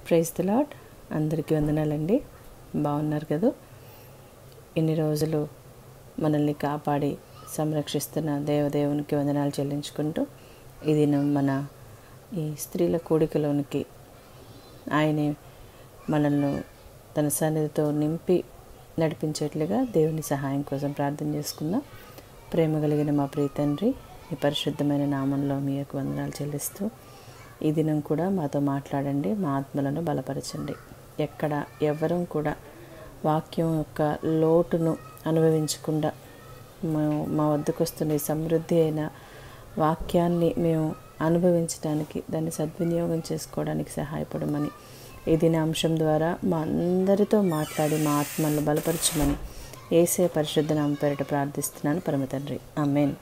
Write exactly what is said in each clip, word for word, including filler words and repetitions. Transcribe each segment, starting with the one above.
Praise the Lord. అందరికీ వందనాలండి. బాగున్నారు కదా? ఇన్ని రోజులు మనల్ని కాపాడి సంరక్షిస్తున్న దేవదేవునికి వందనాలు చెల్లించుకుంటూ ఈ దినం మన ఈ స్త్రీల కూడికలోనికి ఆయనే మనల్ని తన సన్నిధితో నింపి నడిపించేట్లుగా దేవుని సహాయం కోసం ప్రార్థన చేసుకుందాం. ప్రేమ కలిగిన మా ప్రియ తండ్రి, ఈ పరిశుద్ధమైన నామంలో మీ యొక్క వందనాలు చెల్లిస్తూ ఈ దినం కూడా మాతో మాట్లాడండి, మా ఆత్మలను బలపరచండి. ఎక్కడ ఎవరం కూడా వాక్యం యొక్క లోటును అనుభవించకుండా మేము మా వద్దకు వస్తున్న ఈ సమృద్ధి అయిన వాక్యాన్ని మేము అనుభవించడానికి, దాన్ని సద్వినియోగం చేసుకోవడానికి సహాయపడమని ఈ దిన అంశం ద్వారా మా అందరితో మాట్లాడి మా ఆత్మలను బలపరచమని యేసే పరిశుద్ధ నామం పేరిట ప్రార్థిస్తున్నాను పరమ తండ్రి, ఆమేన్.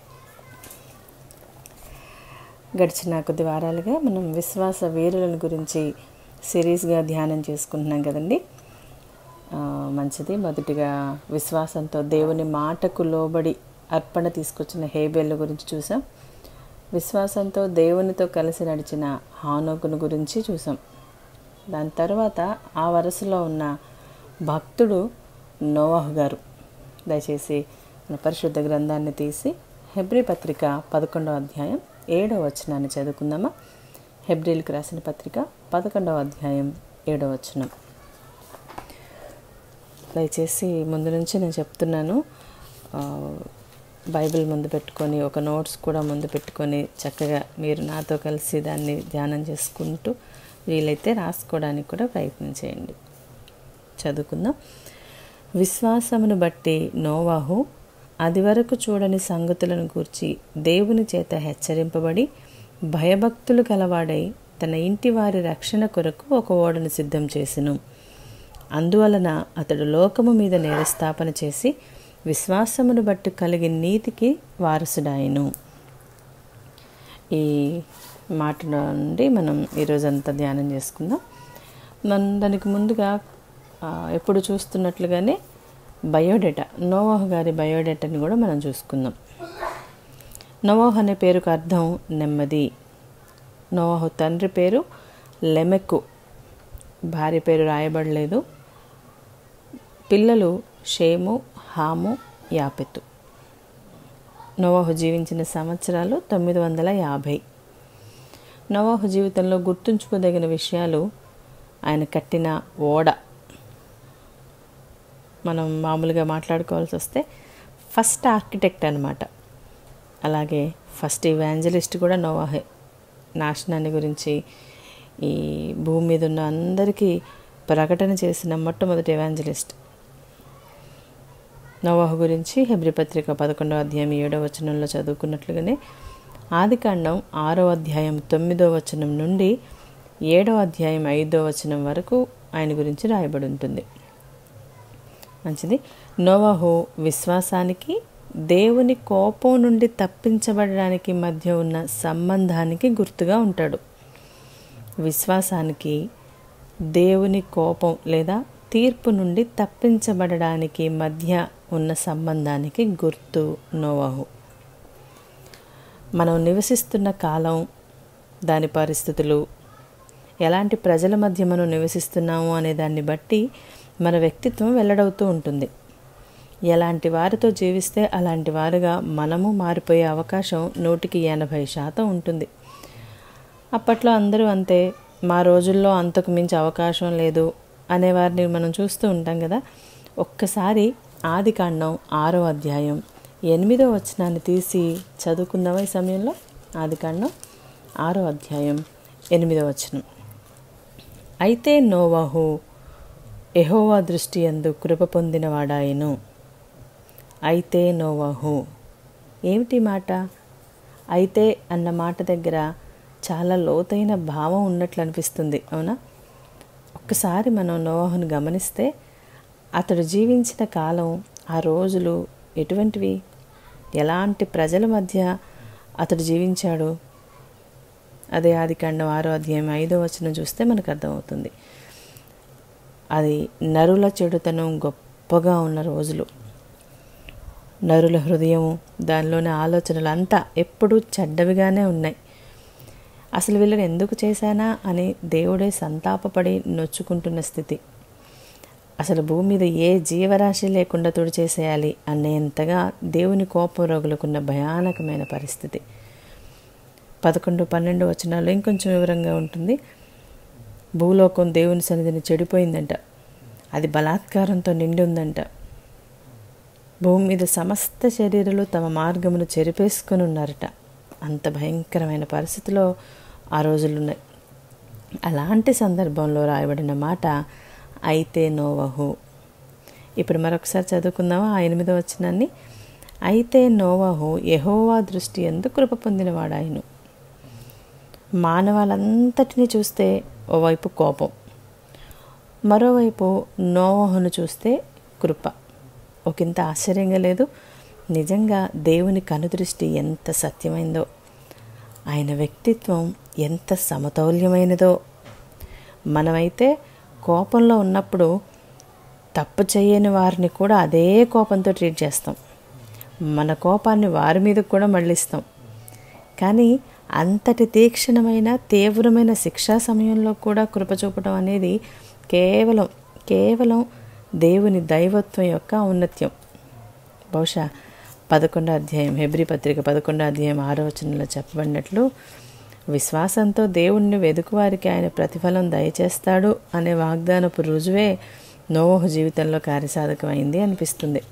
గడిచిన కొద్ది వారాలుగా మనం విశ్వాస వీరులను గురించి సిరీస్గా ధ్యానం చేసుకుంటున్నాం కదండి. మంచిది. మొదటిగా విశ్వాసంతో దేవుని మాటకు లోబడి అర్పణ తీసుకొచ్చిన హేబేళ్ళ గురించి చూసాం. విశ్వాసంతో దేవునితో కలిసి నడిచిన హానోకును గురించి చూసాం. దాని తర్వాత ఆ వరుసలో ఉన్న భక్తుడు నోవాహు గారు. దయచేసి మన పరిశుద్ధ గ్రంథాన్ని తీసి హెబ్రీ పత్రిక పదకొండవ అధ్యాయం ఏడవ వచనాన్ని చదువుకుందామా? హెబ్రీలకు రాసిన పత్రిక పదకొండవ అధ్యాయం ఏడవ వచనం. దయచేసి ముందు నుంచి నేను చెప్తున్నాను, బైబిల్ ముందు పెట్టుకొని ఒక నోట్స్ కూడా ముందు పెట్టుకొని చక్కగా మీరు నాతో కలిసి దాన్ని ధ్యానం చేసుకుంటూ వీలైతే రాసుకోవడానికి కూడా ప్రయత్నం చేయండి. చదువుకుందాం. విశ్వాసమును బట్టి నోవాహు అది వరకు చూడని సంగతులను గూర్చి దేవుని చేత హెచ్చరింపబడి భయభక్తులు కలవాడై తన ఇంటి వారి రక్షణ కొరకు ఒక ఓడను సిద్ధం చేసెను. అందువలన అతడు లోకము మీద నేరస్థాపన చేసి విశ్వాసమును బట్టి కలిగి నీతికి వారసుడాయను. ఈ మాట నుండి మనం ఈరోజంతా ధ్యానం చేసుకుందాం. మనం దానికి ముందుగా ఎప్పుడు చూస్తున్నట్లుగానే బయోడేటా, నోవాహు గారి బయోడేటాని కూడా మనం చూసుకుందాం. నోవాహు అనే పేరుకు అర్థం నెమ్మది. నోవాహు తండ్రి పేరు లెమెకు, భార్య పేరు రాయబడలేదు. పిల్లలు షేము, హాము, యాపెతు. నోవాహు జీవించిన సంవత్సరాలు తొమ్మిది వందల యాభై. నోవాహు జీవితంలో గుర్తుంచుకోదగిన విషయాలు: ఆయన కట్టిన ఓడ. మనం మామూలుగా మాట్లాడుకోవాల్సి వస్తే ఫస్ట్ ఆర్కిటెక్ట్ అనమాట. అలాగే ఫస్ట్ ఇవాంజలిస్ట్ కూడా నోవాహే. నాశనాన్ని గురించి ఈ భూమి మీద ఉన్న అందరికీ ప్రకటన చేసిన మొట్టమొదటి ఇవాంజలిస్ట్. నోవాహు గురించి హెబ్రీ పత్రిక పదకొండవ అధ్యాయం ఏడవ వచనంలో చదువుకున్నట్లుగానే ఆదికాండం ఆరో అధ్యాయం తొమ్మిదో వచనం నుండి ఏడవ అధ్యాయం ఐదో వచనం వరకు ఆయన గురించి రాయబడి ఉంటుంది. మంచిది. నోవాహు విశ్వాసానికి దేవుని కోపం నుండి తప్పించబడడానికి మధ్య ఉన్న సంబంధానికి గుర్తుగా ఉంటాడు. విశ్వాసానికి దేవుని కోపం లేదా తీర్పు నుండి తప్పించబడడానికి మధ్య ఉన్న సంబంధానికి గుర్తు నోవాహు. మనం నివసిస్తున్న కాలం, దాని పరిస్థితులు, ఎలాంటి ప్రజల మధ్య మనం నివసిస్తున్నాము అనే దాన్ని బట్టి మన వ్యక్తిత్వం వెల్లడవుతూ ఉంటుంది. ఎలాంటి వారితో జీవిస్తే అలాంటి వారుగా మనము మారిపోయే అవకాశం నూటికి ఎనభై శాతం ఉంటుంది. అప్పట్లో అందరూ అంతే, మా రోజుల్లో అంతకు మించి అవకాశం లేదు అనేవారిని మనం చూస్తూ ఉంటాం కదా. ఒక్కసారి ఆదికాండం ఆరో అధ్యాయం ఎనిమిదో వచనాన్ని తీసి చదువుకుందామా ఈ సమయంలో? ఆదికాండం ఆరో అధ్యాయం ఎనిమిదో వచనం. అయితే నోవాహు యెహోవా దృష్టి యందు కృప పొందినవాడాయెను. అయితే నోవాహు. ఏమిటి మాట? అయితే అన్న మాట దగ్గర చాలా లోతైన భావం ఉన్నట్లు అనిపిస్తుంది, అవునా? ఒక్కసారి మనం నోవాహును గమనిస్తే అతడు జీవించిన కాలం, ఆ రోజులు ఎటువంటివి, ఎలాంటి ప్రజల మధ్య అతడు జీవించాడు, అదే ఆదికాండం ఆరో అధ్యాయం ఐదో వచనం చూస్తే మనకు అర్థమవుతుంది. అది నరుల చెడుతనం గొప్పగా ఉన్న రోజులు. నరుల హృదయం, దానిలోని ఆలోచనలు అంతా ఎప్పుడూ చెడ్డవిగానే ఉన్నాయి. అసలు వీళ్ళని ఎందుకు చేశానా అని దేవుడే సంతాపపడి నొచ్చుకుంటున్న స్థితి. అసలు భూమి మీద ఏ జీవరాశి లేకుండా తుడిచేసేయాలి అనేంతగా దేవుని కోపం రగులుకున్న భయానకమైన పరిస్థితి. పదకొండు పన్నెండు వచనాల్లో ఇంకొంచెం వివరంగా ఉంటుంది. భూలోకం దేవుని సన్నిధిని చెడిపోయిందంట, అది బలాత్కారంతో నిండి ఉందంట. భూమి మీద సమస్త శరీరాలు తమ మార్గమును చెరిపేసుకొని ఉన్నారట. అంత భయంకరమైన పరిస్థితిలో ఆ రోజులున్నాయి. అలాంటి సందర్భంలో రాయబడిన మాట అయితే నోవహు. ఇప్పుడు మరొకసారి చదువుకుందామా ఆ ఎనిమిదో వచనాన్ని. అయితే నోవహు యెహోవా దృష్టి యందు కృప పొందినవాడాయను. మానవాళంతటిని చూస్తే ఓవైపు కోపం, మరోవైపు నోవహును చూస్తే కృప. ఒకంత ఆశ్చర్యంగా లేదు? నిజంగా దేవుని కనుదృష్టి ఎంత సత్యమైందో, ఆయన వ్యక్తిత్వం ఎంత సమతౌల్యమైనదో. మనమైతే కోపంలో ఉన్నప్పుడు తప్పు చేయని వారిని కూడా అదే కోపంతో ట్రీట్ చేస్తాం, మన కోపాన్ని వారి మీద కూడా మళ్ళిస్తాం. కానీ అంతటి తీక్షణమైన తీవ్రమైన శిక్షా సమయంలో కూడా కృప చూపడం అనేది కేవలం కేవలం దేవుని దైవత్వం యొక్క ఔన్నత్యం. బహుశా పదకొండో అధ్యాయం హెబ్రీ పత్రిక పదకొండో అధ్యాయం ఆరో వచనంలో చెప్పబడినట్లు విశ్వాసంతో దేవుణ్ణి వెదుకువారికి ఆయన ప్రతిఫలం దయచేస్తాడు అనే వాగ్దానపు రుజువే నోవహు జీవితంలో కార్యసాధకమైంది అనిపిస్తుంది.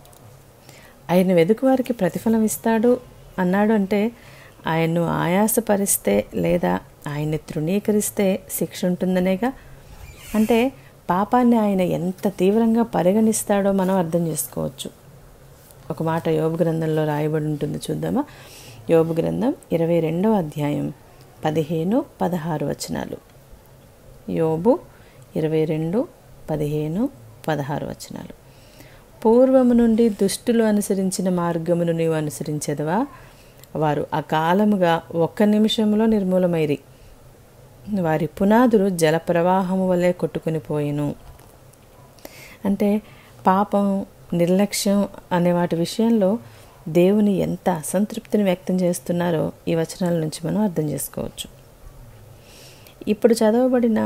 ఆయన వెదుకువారికి ప్రతిఫలం ఇస్తాడు అన్నాడు అంటే ఆయన్ను ఆయాసపరిస్తే లేదా ఆయన్ని తృణీకరిస్తే శిక్ష ఉంటుందనేగా. అంటే పాపాన్ని ఆయన ఎంత తీవ్రంగా పరిగణిస్తాడో మనం అర్థం చేసుకోవచ్చు. ఒక మాట యోబు గ్రంథంలో రాయబడి ఉంటుంది, చూద్దామా. యోబు గ్రంథం ఇరవై రెండవ అధ్యాయం పదిహేను పదహారు వచనాలు. యోబు ఇరవై రెండు పదిహేను పదహారు వచనాలు. పూర్వము నుండి దుష్టులు అనుసరించిన మార్గమును నీవు అనుసరించెదవా? వారు అకాలముగా ఒక్క నిమిషంలో నిర్మూలమైరి, వారి పునాదులు జలప్రవాహము వలె కొట్టుకుని పోయిను. అంటే పాపం, నిర్లక్ష్యం అనే వాటి విషయంలో దేవుని ఎంత అసంతృప్తిని వ్యక్తం చేస్తున్నారో ఈ వచనాల నుంచి మనం అర్థం చేసుకోవచ్చు. ఇప్పుడు చదవబడిన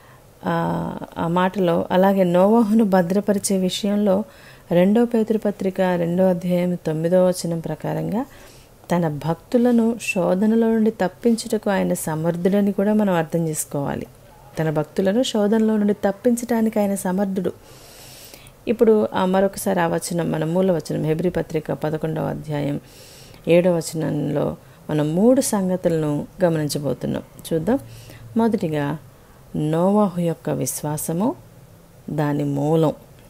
ఆ మాటలో అలాగే నోవహును భద్రపరిచే విషయంలో రెండో పేతురు పత్రిక రెండో అధ్యాయం తొమ్మిదో వచనం ప్రకారంగా తన భక్తులను శోధనలో నుండి తప్పించుటకు ఆయన సమర్థుడని కూడా మనం అర్థం చేసుకోవాలి. తన భక్తులను శోధనలో నుండి తప్పించడానికి ఆయన సమర్థుడు. ఇప్పుడు మరొకసారి ఆ వచనం, మన మూల వచనం హెబ్రీ పత్రిక పదకొండవ అధ్యాయం ఏడవ వచనంలో మనం మూడు సంగతులను గమనించబోతున్నాం. చూద్దాం. మొదటిగా నోవహు యొక్క విశ్వాసము, దాని మూలం.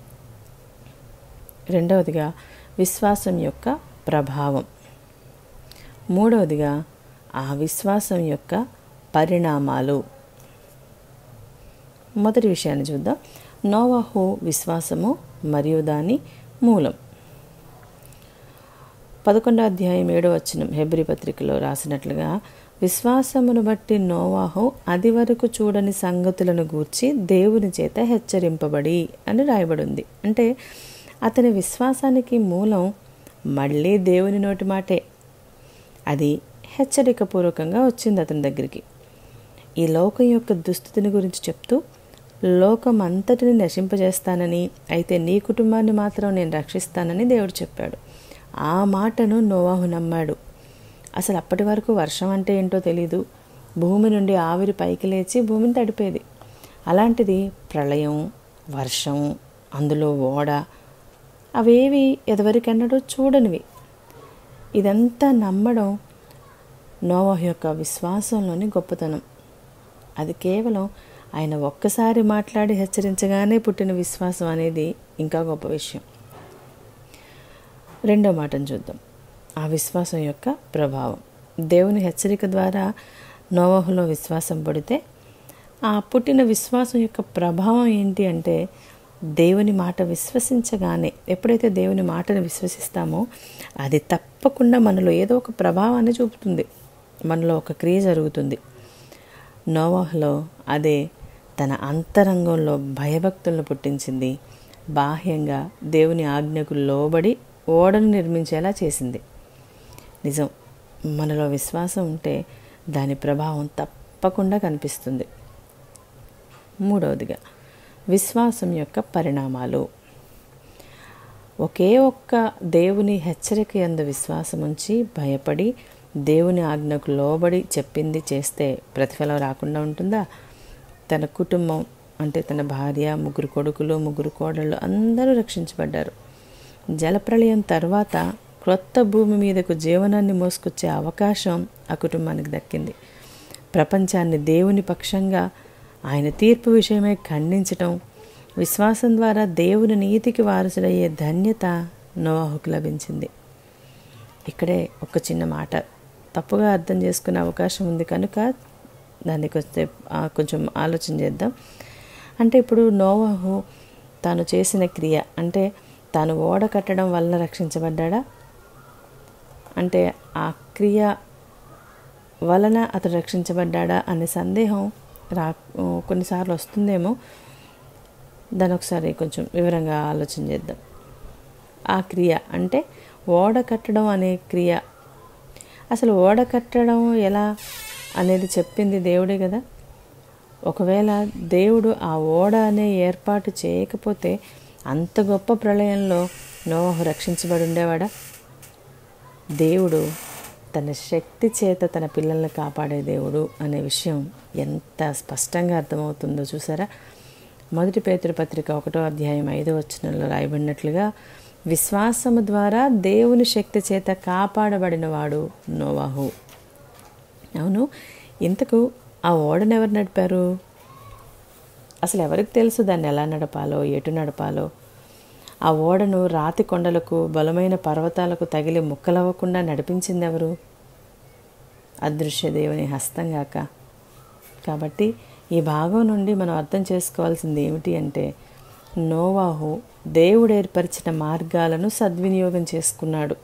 రెండవదిగా విశ్వాసం యొక్క ప్రభావం. మూడవదిగా ఆ విశ్వాసం యొక్క పరిణామాలు. మొదటి విషయాన్ని చూద్దాం. నోవహు విశ్వాసము మరియు దాని మూలం. పదకొండో అధ్యాయం ఏడో వచనం హెబ్రీ పత్రికలో రాసినట్లుగా విశ్వాసమును బట్టి నోవహు అది వరకు చూడని సంగతులను గూర్చి దేవుని చేత హెచ్చరింపబడి అని రాయబడింది. అంటే అతని విశ్వాసానికి మూలం మళ్ళీ దేవుని నోటి మాటే. అది హెచ్చరికపూర్వకంగా వచ్చింది అతని దగ్గరికి. ఈ లోకం యొక్క దుస్థితిని గురించి చెప్తూ లోకం అంతటిని నశింపజేస్తానని, అయితే నీ కుటుంబాన్ని మాత్రం నేను రక్షిస్తానని దేవుడు చెప్పాడు. ఆ మాటను నోవహు నమ్మాడు. అసలు అప్పటి వరకు వర్షం అంటే ఏంటో తెలీదు. భూమి నుండి ఆవిరి పైకి లేచి భూమిని తడిపేది. అలాంటిది ప్రళయం, వర్షం, అందులో ఓడ, అవేవి ఎదవరికెన్నడూ చూడనివి. ఇదంతా నమ్మడం నోవహు యొక్క విశ్వాసంలోని గొప్పతనం. అది కేవలం ఆయన ఒక్కసారి మాట్లాడి హెచ్చరించగానే పుట్టిన విశ్వాసం అనేది ఇంకా గొప్ప విషయం. రెండో మాటను చూద్దాం. ఆ విశ్వాసం యొక్క ప్రభావం. దేవుని హెచ్చరిక ద్వారా నోవహులో విశ్వాసం పడితే ఆ పుట్టిన విశ్వాసం యొక్క ప్రభావం ఏంటి అంటే, దేవుని మాట విశ్వసించగానే, ఎప్పుడైతే దేవుని మాటను విశ్వసిస్తామో అది తప్పకుండా మనలో ఏదో ఒక ప్రభావాన్ని చూపుతుంది, మనలో ఒక క్రియ జరుగుతుంది. నోవహులో అదే తన అంతరంగంలో భయభక్తులను పుట్టించింది. బాహ్యంగా దేవుని ఆజ్ఞకు లోబడి ఓడను నిర్మించేలా చేసింది. నిజం, మనలో విశ్వాసం ఉంటే దాని ప్రభావం తప్పకుండా కనిపిస్తుంది. మూడవదిగా విశ్వాసం యొక్క పరిణామాలు. ఒకే ఒక్క దేవుని హెచ్చరిక యందు విశ్వాసం ఉంచి భయపడి దేవుని ఆజ్ఞకు లోబడి చెప్పింది చేస్తే ప్రతిఫలం రాకుండా ఉంటుందా? తన కుటుంబం అంటే తన భార్య, ముగ్గురు కొడుకులు, ముగ్గురు కోడళ్ళు అందరూ రక్షించబడ్డారు. జలప్రళయం తర్వాత క్రొత్త భూమి మీదకు జీవనాన్ని మోసుకొచ్చే అవకాశం ఆ కుటుంబానికి దక్కింది. ప్రపంచాన్ని దేవుని పక్షంగా ఆయన తీర్పు విషయమై ఖండించటం, విశ్వాసం ద్వారా దేవుని నీతికి వారసుడయ్యే ధన్యత నోవాహుకు లభించింది. ఇక్కడే ఒక చిన్న మాట తప్పుగా అర్థం చేసుకునే అవకాశం ఉంది కనుక దానికి వస్తే కొంచెం ఆలోచన చేద్దాం. అంటే ఇప్పుడు నోవాహు తాను చేసిన క్రియ అంటే తాను ఓడ కట్టడం వలన రక్షించబడ్డా? అంటే ఆ క్రియ వలన అతడు రక్షించబడ్డా అనే సందేహం రా కొన్నిసార్లు వస్తుందేమో. దాని ఒకసారి కొంచెం వివరంగా ఆలోచన చేద్దాం. ఆ క్రియ అంటే ఓడ కట్టడం అనే క్రియ, అసలు ఓడ కట్టడం ఎలా అనేది చెప్పింది దేవుడే కదా. ఒకవేళ దేవుడు ఆ ఓడ అనే ఏర్పాటు చేయకపోతే అంత గొప్ప ప్రళయంలో నోవాహు రక్షించబడి ఉండేవాడా? దేవుడు తన శక్తి చేత తన పిల్లల్ని కాపాడే దేవుడు అనే విషయం ఎంత స్పష్టంగా అర్థమవుతుందో చూసారా. మొదటి పేతురు పత్రిక ఒకటో అధ్యాయం ఐదో వచనంలో రాయబడినట్లుగా విశ్వాసము ద్వారా దేవుని శక్తి చేత కాపాడబడిన వాడు నోవాహు. అవును, ఇంతకు ఆ ఓడను ఎవరు నడిపారు? అసలు ఎవరికి తెలుసు దాన్ని ఎలా నడపాలో, ఎటు నడపాలో? ఆ ఓడను రాతి కొండలకు, బలమైన పర్వతాలకు తగిలి ముక్కలవ్వకుండా నడిపించింది ఎవరు? అదృశ్య దేవుని హస్తంగాక. కాబట్టి ఈ భాగం నుండి మనం అర్థం చేసుకోవాల్సింది ఏమిటి అంటే, నోవాహు దేవుడు ఏర్పరిచిన మార్గాలను సద్వినియోగం చేసుకున్నాడు.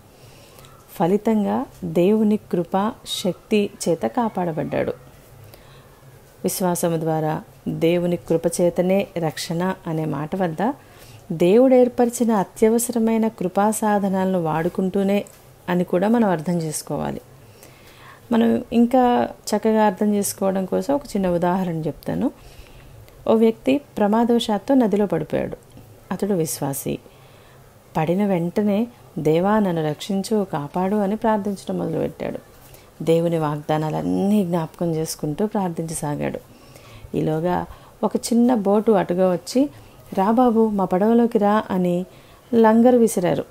ఫలితంగా దేవుని కృప శక్తి చేత కాపాడబడ్డాడు. విశ్వాసము ద్వారా దేవుని కృపచేతనే రక్షణ అనే మాట వద్ద దేవుడు ఏర్పరిచిన అత్యవసరమైన కృపా సాధనాలను వాడుకుంటూనే అని కూడా మనం అర్థం చేసుకోవాలి. మనం ఇంకా చక్కగా అర్థం చేసుకోవడం కోసం ఒక చిన్న ఉదాహరణ చెప్తాను. ఓ వ్యక్తి ప్రమాదవశాత్తు నదిలో పడిపోయాడు. అతడు విశ్వాసి. పడిన వెంటనే దేవా నన్ను రక్షించు, కాపాడు అని ప్రార్థించడం మొదలుపెట్టాడు. దేవుని వాగ్దానాలన్నీ జ్ఞాపకం చేసుకుంటూ ప్రార్థించసాగాడు. ఈలోగా ఒక చిన్న బోటు అటుగా వచ్చి, రా బాబు మా పడవలోకి రా అని లంగరు విసిరారు.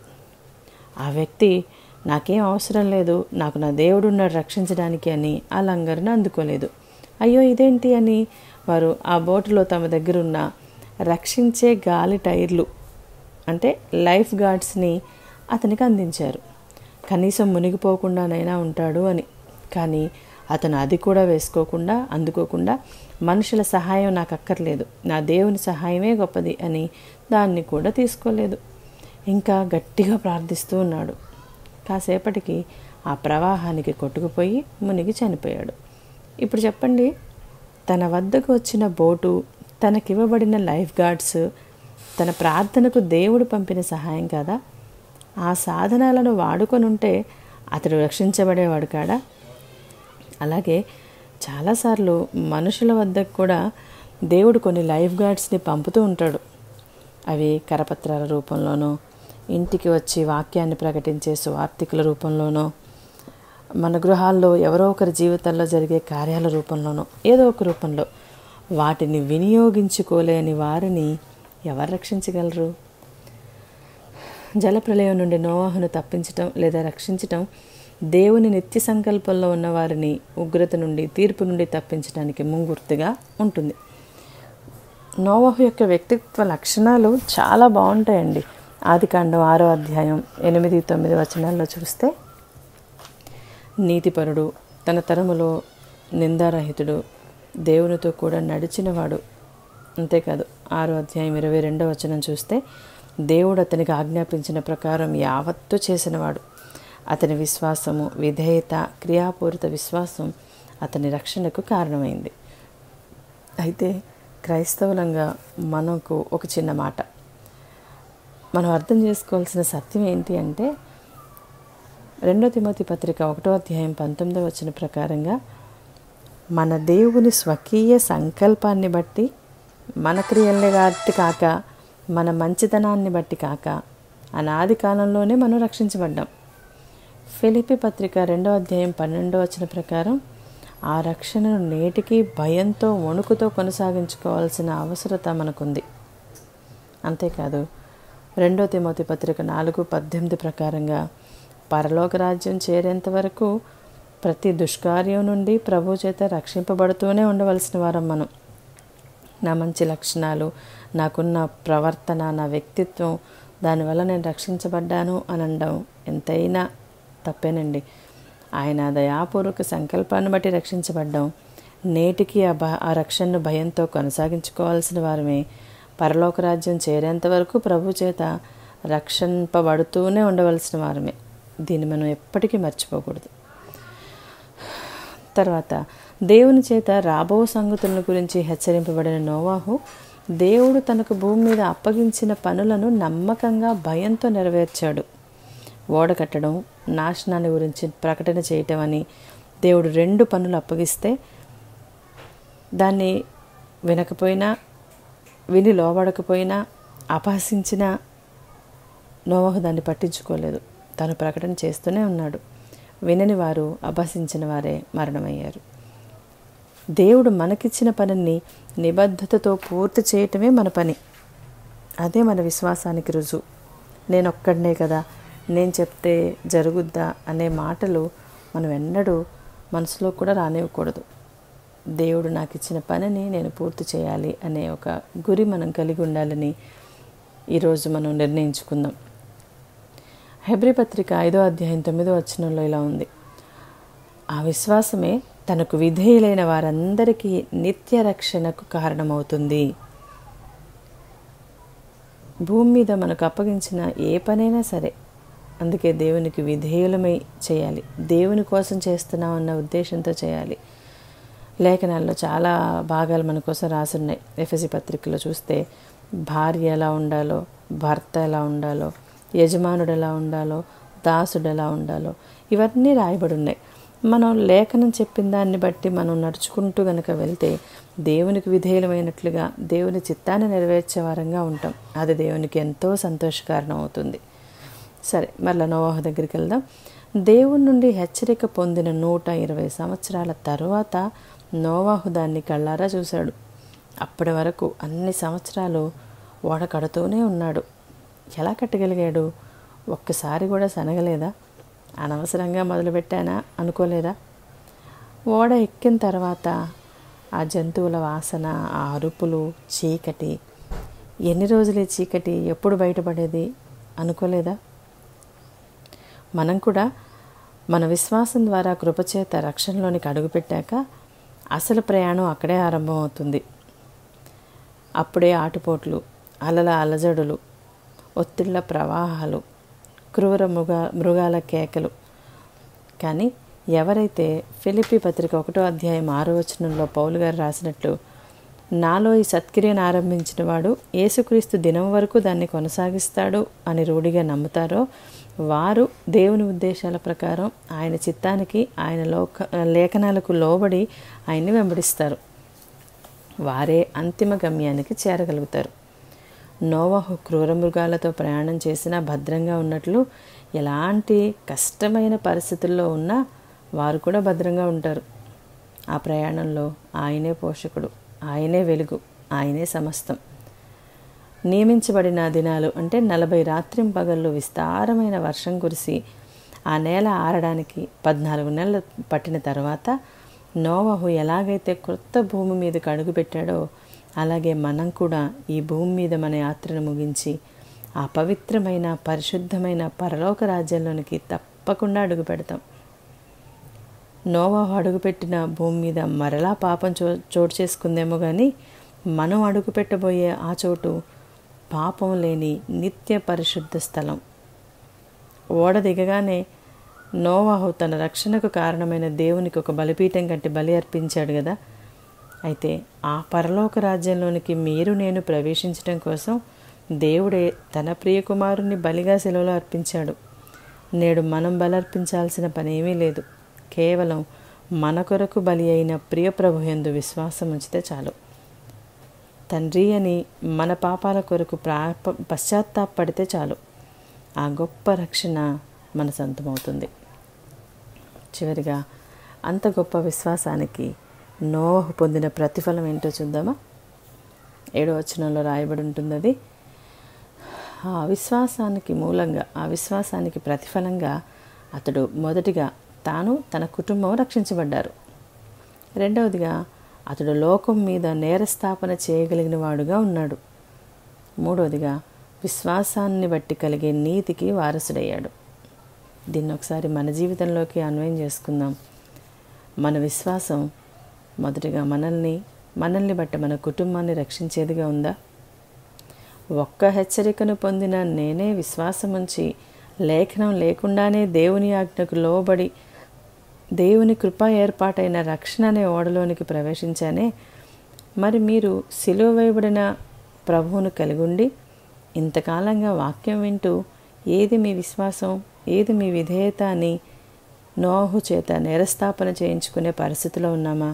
ఆ వ్యక్తి నాకేం అవసరం లేదు, నాకు నా దేవుడు ఉన్నాడు రక్షించడానికి అని ఆ లంగరును అందుకోలేదు. అయ్యో ఇదేంటి అని వారు ఆ బోటులో తమ దగ్గర ఉన్న రక్షించే గాలి టైర్లు అంటే లైఫ్ గార్డ్స్ని అతనికి అందించారు. కనీసం మునిగిపోకుండానైనా ఉంటాడు అని. కానీ అతను అది కూడా వేసుకోకుండా అందుకోకుండా మనుషుల సహాయం నాకు అక్కర్లేదు, నా దేవుని సహాయమే గొప్పది అని దాన్ని కూడా తీసుకోలేదు. ఇంకా గట్టిగా ప్రార్థిస్తూ ఉన్నాడు. కాసేపటికి ఆ ప్రవాహానికి కొట్టుకుపోయి మునిగి చనిపోయాడు. ఇప్పుడు చెప్పండి, తన వద్దకు వచ్చిన బోటు, తనకివ్వబడిన లైఫ్ గార్డ్స్ తన ప్రార్థనకు దేవుడు పంపిన సహాయం కాదా? ఆ సాధనాలను వాడుకొని ఉంటే అతడు రక్షించబడేవాడు కాడా? అలాగే చాలాసార్లు మనుషుల వద్దకు కూడా దేవుడు కొన్ని లైఫ్ గార్డ్స్ని పంపుతూ ఉంటాడు. అవి కరపత్రాల రూపంలోనో, ఇంటికి వచ్చి వాక్యాన్ని ప్రకటించే సువార్తికుల రూపంలోనో, మన గృహాల్లో ఎవరో ఒకరి జీవితాల్లో జరిగే కార్యాల రూపంలోనో, ఏదో ఒక రూపంలో వాటిని వినియోగించుకోలేని వారిని ఎవరు రక్షించగలరు? జలప్రలయం నుండి నోవాహును తప్పించటం లేదా రక్షించటం దేవుని నిత్య సంకల్పంలో ఉన్న వారిని ఉగ్రత నుండి, తీర్పు నుండి తప్పించడానికి ముంగుర్తుగా ఉంటుంది. నోవాహు యొక్క వ్యక్తిత్వ లక్షణాలు చాలా బాగుంటాయండి. ఆదికాండం ఆరో అధ్యాయం ఎనిమిది తొమ్మిది వచనాల్లో చూస్తే, నీతిపరుడు, తన తరములో నిందారహితుడు, దేవునితో కూడా నడిచినవాడు. అంతేకాదు ఆరో అధ్యాయం ఇరవై రెండో వచనం చూస్తే, దేవుడు అతనికి ఆజ్ఞాపించిన ప్రకారం యావత్తు చేసినవాడు. అతని విశ్వాసము, విధేయత, క్రియాపూరిత విశ్వాసం అతని రక్షణకు కారణమైంది. అయితే క్రైస్తవులంగా మనకు ఒక చిన్న మాట, మనం అర్థం చేసుకోవాల్సిన సత్యం ఏంటి అంటే, రెండో తిమోతి పత్రిక ఒకటో అధ్యాయం పంతొమ్మిదో వచనం ప్రకారంగా మన దేవుని స్వకీయ సంకల్పాన్ని బట్టి, మన క్రియల్ని బట్టి కాక, మన మంచితనాన్ని బట్టి కాక, అనాది కాలంలోనే మనం రక్షించబడ్డాం. ఫిలిప్పీ పత్రిక రెండో అధ్యాయం పన్నెండో వచనం ప్రకారం ఆ రక్షణను నేటికి భయంతో వణుకుతో కొనసాగించుకోవాల్సిన అవసరత మనకుంది. అంతేకాదు, రెండో తిమోతి పత్రిక నాలుగు పద్దెనిమిది ప్రకారంగా పరలోక రాజ్యం చేరేంత వరకు ప్రతి దుష్కార్యం నుండి ప్రభు చేత రక్షింపబడుతూనే ఉండవలసిన వారం మనం. నా మంచి లక్షణాలు, నాకున్న ప్రవర్తన, నా వ్యక్తిత్వం, దానివల్ల నేను రక్షించబడ్డాను అని అనడం ఎంతైనా తప్పేనండి. ఆయన దయాపూర్వక సంకల్పాన్ని బట్టి రక్షించబడ్డాం. నేటికి ఆ బ ఆ రక్షణను భయంతో కొనసాగించుకోవాల్సిన వారమే. పరలోక రాజ్యం చేరేంత వరకు ప్రభు చేత రక్షింపబడుతూనే ఉండవలసిన వారమే. దీన్ని మనం ఎప్పటికీ మర్చిపోకూడదు. తర్వాత దేవుని చేత రాబో సంగతుల గురించి హెచ్చరింపబడిన నోవాహు దేవుడు తనకు భూమి మీద అప్పగించిన పనులను నమ్మకంగా భయంతో నెరవేర్చాడు. ఓడ కట్టడం, నాశనాన్ని గురించి ప్రకటన చేయటం అని దేవుడు రెండు పనులు అప్పగిస్తే దాన్ని వినకపోయినా, విని లోబడకపోయినా, అపహసించిన నోవాహు దాన్ని పట్టించుకోలేదు. తను ప్రకటన చేస్తూనే ఉన్నాడు. వినని వారు, అపహసించిన వారే మరణమయ్యారు. దేవుడు మనకిచ్చిన పనిని నిబద్ధతతో పూర్తి చేయటమే మన పని. అదే మన విశ్వాసానికి రుజువు. నేను ఒక్కడనే కదా, నేను చెప్తే జరుగుద్దా అనే మాటలు మనం ఎన్నడూ మనసులో కూడా రానివ్వకూడదు. దేవుడు నాకు ఇచ్చిన పనిని నేను పూర్తి చేయాలి అనే ఒక గురి మనం కలిగి ఉండాలని ఈరోజు మనం నిర్ణయించుకుందాం. హెబ్రీ పత్రిక ఐదో అధ్యాయం తొమ్మిదో వచనంలో ఇలా ఉంది, ఆ విశ్వాసమే తనకు విధేయులైన వారందరికీ నిత్య రక్షణకు కారణమవుతుంది. భూమి మీద మనకు అప్పగించిన ఏ పనైనా సరే, అందుకే దేవునికి విధేయులమై చేయాలి. దేవుని కోసం చేస్తున్నాం అన్న ఉద్దేశంతో చేయాలి. లేఖనాల్లో చాలా భాగాలు మన కోసం రాసున్నాయి. ఎఫెసీ పత్రికలో చూస్తే భార్య ఎలా ఉండాలో, భర్త ఎలా ఉండాలో, యజమానుడు ఎలా ఉండాలో, దాసుడు ఎలా ఉండాలో, ఇవన్నీ రాయబడి ఉన్నాయి. మనం లేఖనం చెప్పిన దాన్ని బట్టి మనం నడుచుకుంటూ కనుక వెళ్తే దేవునికి విధేయులమైనట్లుగా, దేవుని చిత్తాన్ని నెరవేర్చే వారంగా ఉంటాం. అది దేవునికి ఎంతో సంతోషకారణం అవుతుంది. సరే, మరలా నోవాహు దగ్గరికి వెళ్దాం. దేవుని నుండి హెచ్చరిక పొందిన నూట ఇరవై సంవత్సరాల తరువాత నోవాహు దాన్ని కళ్ళారా చూశాడు. అప్పటి వరకు అన్ని సంవత్సరాలు ఓడ కడుతూనే ఉన్నాడు. ఎలా కట్టగలిగాడు? ఒక్కసారి కూడా సనగలేదా? అనవసరంగా మొదలుపెట్టానా అనుకోలేదా? ఓడ ఎక్కిన తర్వాత ఆ జంతువుల వాసన, ఆ అరుపులు, చీకటి, ఎన్ని రోజులే చీకటి, ఎప్పుడు బయటపడేది అనుకోలేదా? మనం కూడా మన విశ్వాసం ద్వారా కృపచేత రక్షణలోనికి అడుగుపెట్టాక అసలు ప్రయాణం అక్కడే ఆరంభమవుతుంది. అప్పుడే ఆటుపోట్లు, అలల అలజడులు, ఒత్తిళ్ల ప్రవాహాలు, క్రూర మృగ మృగాల కేకలు. కానీ ఎవరైతే ఫిలిప్పీ పత్రిక ఒకటో అధ్యాయం ఆరో వచనంలో పౌలు గారు రాసినట్లు, నాలో ఈ సత్క్రియను ఆరంభించిన వాడు యేసుక్రీస్తు దినం వరకు దాన్ని కొనసాగిస్తాడు అని రూఢిగా నమ్ముతారో వారు దేవుని ఉద్దేశాల ప్రకారం ఆయన చిత్తానికి, ఆయన లోక లేఖనాలకు లోబడి ఆయన్ని వెంబడిస్తారు. వారే అంతిమ గమ్యానికి చేరగలుగుతారు. నోవాహు క్రూర మృగాలతో ప్రయాణం చేసినా భద్రంగా ఉన్నట్లు, ఎలాంటి కష్టమైన పరిస్థితుల్లో ఉన్నా వారు కూడా భద్రంగా ఉంటారు. ఆ ప్రయాణంలో ఆయనే పోషకుడు, ఆయనే వెలుగు, ఆయనే సమస్తం. నియమించబడిన దినాలు అంటే నలభై రాత్రింపగళ్ళు విస్తారమైన వర్షం కురిసి ఆ నేల ఆరడానికి పద్నాలుగు నెలలు పట్టిన తర్వాత నోవాహు ఎలాగైతే క్రొత్త భూమి మీదకు అడుగుపెట్టాడో అలాగే మనం కూడా ఈ భూమి మీద మన యాత్రను ముగించి ఆ పవిత్రమైన, పరిశుద్ధమైన పరలోక రాజ్యంలోనికి తప్పకుండా అడుగు పెడతాం. నోవాహు అడుగుపెట్టిన భూమి మీద మరలా పాపం చో చోటు చేసుకుందేమో కానీ మనం అడుగుపెట్టబోయే ఆ చోటు పాపం లేని నిత్య పరిశుద్ధ స్థలం. ఓడ దిగగానే నోవాహు తన రక్షణకు కారణమైన దేవునికి ఒక బలిపీఠం కట్టి బలి అర్పించాడు కదా. అయితే ఆ పరలోక రాజ్యంలోనికి మీరు నేను ప్రవేశించడం కోసం దేవుడే తన ప్రియకుమారుని బలిగా సెలవులో అర్పించాడు. నేడు మనం బలర్పించాల్సిన పని ఏమీ లేదు. కేవలం మన కొరకు బలి అయిన ప్రియప్రభు యందు విశ్వాసం ఉంచితే చాలు. తండ్రి అని మన పాపాల కొరకు ప్రా పశ్చాత్తాపడితే చాలు, ఆ గొప్ప రక్షణ మన సొంతమవుతుంది. చివరిగా అంత గొప్ప విశ్వాసానికి నోహు పొందిన ప్రతిఫలం ఏంటో చూద్దామా? ఏడో వచనంలో రాయబడి ఉంటుంది అది. ఆ విశ్వాసానికి మూలంగా, ఆ విశ్వాసానికి ప్రతిఫలంగా అతడు మొదటిగా తాను తన కుటుంబం రక్షించబడ్డారు. రెండవదిగా అతడు లోకం మీద నేరస్థాపన చేయగలిగిన వాడుగా ఉన్నాడు. మూడవదిగా విశ్వాసాన్ని బట్టి కలిగే నీతికి వారసుడయ్యాడు. దీన్ని ఒకసారి మన జీవితంలోకి అన్వయం చేసుకుందాం. మన విశ్వాసం మొదటిగా మనల్ని మనల్ని బట్టి మన కుటుంబాన్ని రక్షించేదిగా ఉందా? ఒక్క హెచ్చరికను పొందిన నేనే విశ్వాసముంచి లేఖనం లేకుండానే దేవుని ఆజ్ఞకు లోబడి దేవుని కృప ఏర్పాటైన రక్షణ అనే ఓడలోనికి ప్రవేశించానే, మరి మీరు సిలువ వేయబడిన ప్రభువును కలిగి ఉండి ఇంతకాలంగా వాక్యం వింటూ ఏది మీ విశ్వాసం, ఏది మీ విధేయత అని నోహు చేత నేరస్థాపన చేయించుకునే పరిస్థితిలో ఉన్నామా?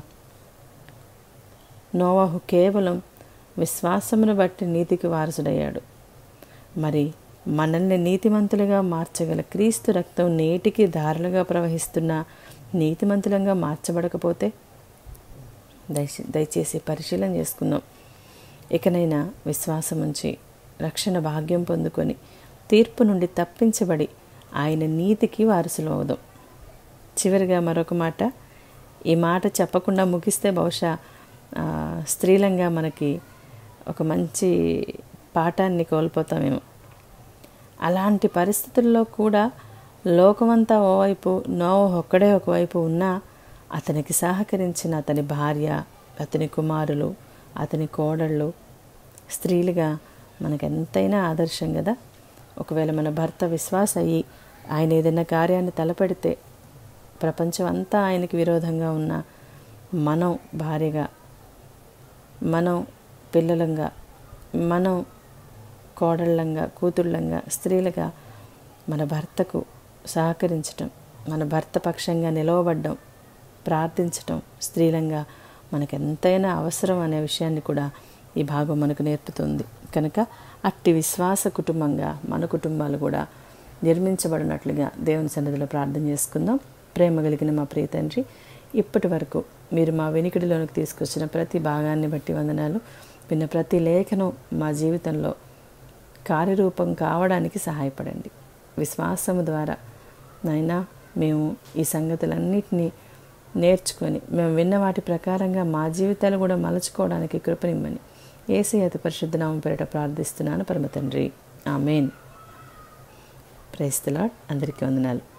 నోవహు కేవలం విశ్వాసమును బట్టి నీతికి వారసుడయ్యాడు. మరి మనల్ని నీతిమంతులుగా మార్చగల క్రీస్తు రక్తం నేటికి ధారలుగా ప్రవహిస్తున్న నీతిమంతులంగా మార్చబడకపోతే దయచే దయచేసి పరిశీలన చేసుకుందాం. ఇకనైనా విశ్వాసం ఉంచి రక్షణ భాగ్యం పొందుకొని తీర్పు నుండి తప్పించబడి ఆయన నీతికి వారసులు అవుదాం. చివరిగా మరొక మాట, ఈ మాట చెప్పకుండా ముగిస్తే బహుశా స్త్రీలంగా మనకి ఒక మంచి పాఠాన్ని కోల్పోతామేమో. అలాంటి పరిస్థితుల్లో కూడా లోకమంతా ఓవైపు, నోవహు ఒక్కడే ఒకవైపు ఉన్నా అతనికి సహకరించిన అతని భార్య, అతని కుమారులు, అతని కోడళ్ళు, స్త్రీలుగా మనకు ఎంతైనా ఆదర్శం కదా. ఒకవేళ మన భర్త విశ్వాస అయ్యి ఆయన ఏదైనా కార్యాన్ని తలపెడితే ప్రపంచం అంతా ఆయనకి విరోధంగా ఉన్న మనం భార్యగా, మనం పిల్లలంగా, మనం కోడళ్ళంగా, కూతుళ్ళంగా, స్త్రీలుగా మన భర్తకు సహకరించటం, మన భర్త పక్షంగా నిలవబడ్డం, ప్రార్థించటం స్త్రీలంగా మనకు ఎంతైనా అవసరం అనే విషయాన్ని కూడా ఈ భాగం మనకు నేర్పుతుంది. కనుక అట్టి విశ్వాస కుటుంబంగా మన కుటుంబాలు కూడా నిర్మించబడినట్లుగా దేవుని సన్నిధిలో ప్రార్థన చేసుకుందాం. ప్రేమ కలిగిన మా ప్రియ తండ్రి, ఇప్పటి వరకు మీరు మా వెనుకడిలోనికి తీసుకొచ్చిన ప్రతి భాగాన్ని బట్టి వందనాలు. విన్న ప్రతి లేఖనం మా జీవితంలో కార్యరూపం కావడానికి సహాయపడండి. విశ్వాసము ద్వారా నాయనా మేము ఈ సంగతులన్నిటినీ నేర్చుకొని మేము విన్న వాటి ప్రకారంగా మా జీవితాలు కూడా మలచుకోవడానికి కృపనిమ్మని యేసయ్య అతి పరిశుద్ధ నామం పేరిట ప్రార్థిస్తున్నాను పరమ తండ్రి. ఆమేన్. Praise the Lord. అందరికీ వందనాలు.